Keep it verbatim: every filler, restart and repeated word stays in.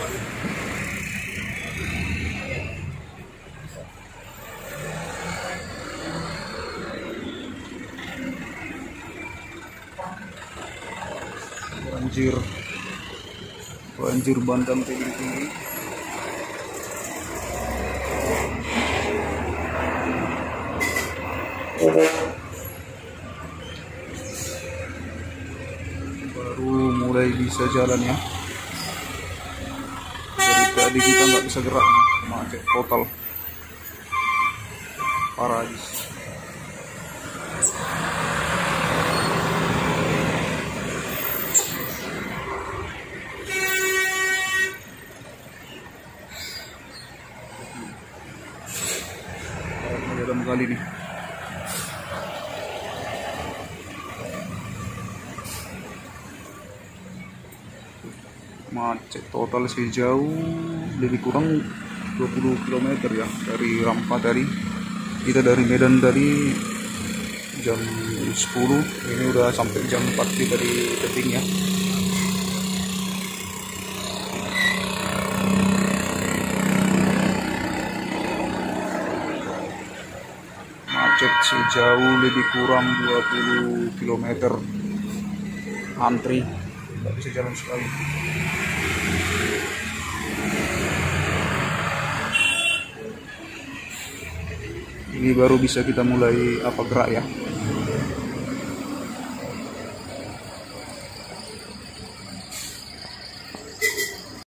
banjir banjir bandang tinggi-tinggi. Baru mulai bisa jalan ya, dari tadi kita nggak bisa gerak, macet total, parah guys. Dalam kali nih macet total sejauh lebih kurang dua puluh kilometer ya dari Rampa tadi. Kita dari Medan tadi jam sepuluh, ini udah sampai jam empat kita di Tebing ya. Macet sejauh lebih kurang dua puluh kilometer, antri, nggak bisa jalan sekali. Ini baru bisa kita mulai apa gerak ya.